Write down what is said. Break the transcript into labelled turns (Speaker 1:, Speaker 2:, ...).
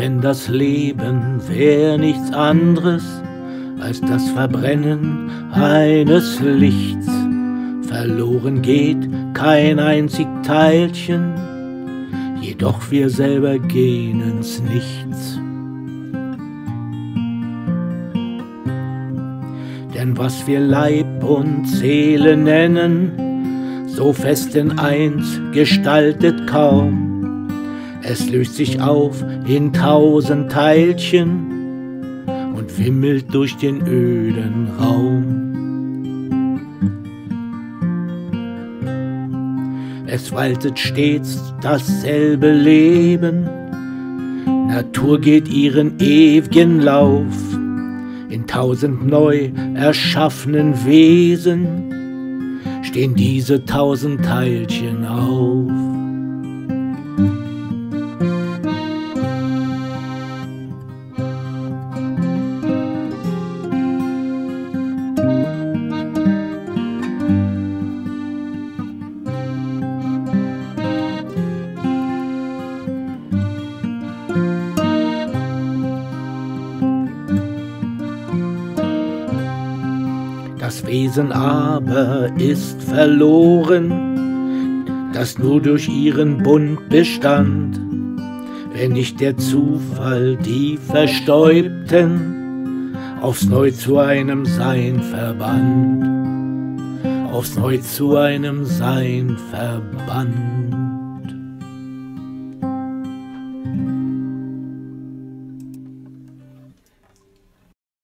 Speaker 1: wenn das Leben wär nichts anderes als das Verbrennen eines Lichts, verloren geht kein einzig Teilchen, jedoch wir selber gehen ins Nichts. Denn was wir Leib und Seele nennen, so fest in eins gestaltet kaum, es löst sich auf in 1000 Teilchen und wimmelt durch den öden Raum. Es waltet stets dasselbe Leben, Natur geht ihren ewigen Lauf, in 1000 neu erschaffenen Wesen stehen diese 1000 Teilchen auf. Das Wesen aber ist verloren, das nur durch ihren Bund bestand, wenn nicht der Zufall die Verstäubten aufs Neu zu einem Sein verband, aufs Neu zu einem Sein verband.